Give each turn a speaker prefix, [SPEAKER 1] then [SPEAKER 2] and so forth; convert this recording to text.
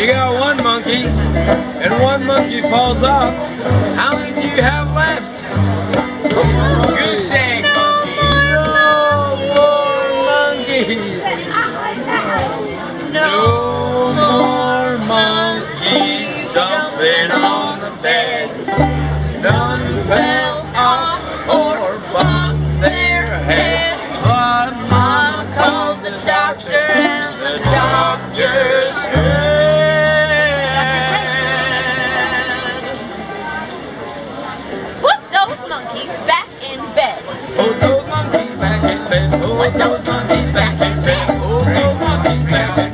[SPEAKER 1] You got one monkey, and one monkey falls off. How many do you have left?
[SPEAKER 2] Goose egg monkey.
[SPEAKER 1] No more monkeys. No more monkeys jumping on the bed. None fell off or bumped their head. But Mama called the doctor, and the doctor said,
[SPEAKER 3] Put those monkeys back in bed.
[SPEAKER 1] put those monkeys back in bed. Put those monkeys back in bed. Put those monkeys back in bed.